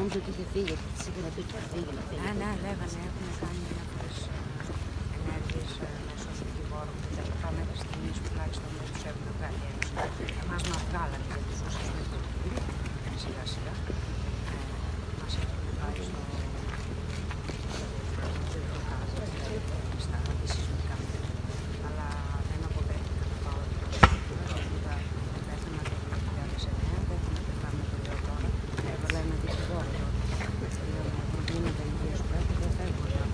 νόμιζα ότι είχε φύγει, σίγουρα το είχε φύγει να φύγει. Ναι, λέγανε, έχουν κάνει διάφορες ενέργειες μέσω των δικηγόρων και τα λοιπά, μέχρι στιγμής τουλάχιστον δεν τους έχουν βγάλει έξω. Εμάς μας βγάλανε για τους ουσιαστές του σιγά σιγά. Μας έχουν πάει στα αντισυσμικά μέτρα. Αλλά δεν αποδέχτηκα να πάω εδώ πέρα. Πέθανα το 2009, δεν πεθάνω το λέω τώρα. Έβαλα ένα δικηγόρο εδώ. Λέω με προβλήματα υγείας που έχω, δεν φεύγω εδώ.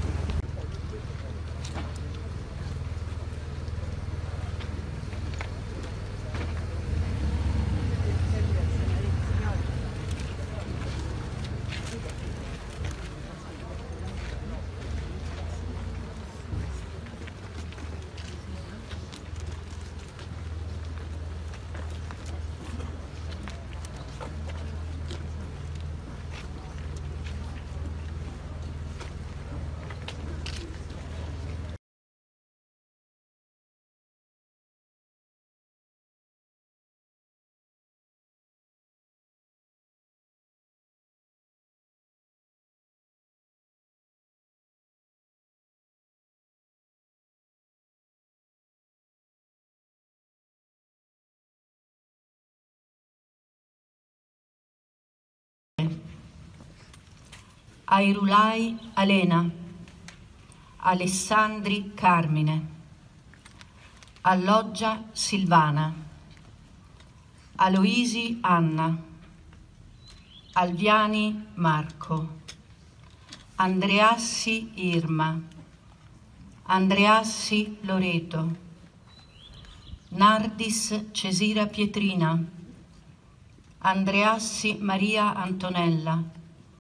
Airulai Alena, Alessandri Carmine, Alloggia Silvana, Aloisi Anna, Alviani Marco, Andreassi Irma, Andreassi Loreto, Nardis Cesira Pietrina, Andreassi Maria Antonella,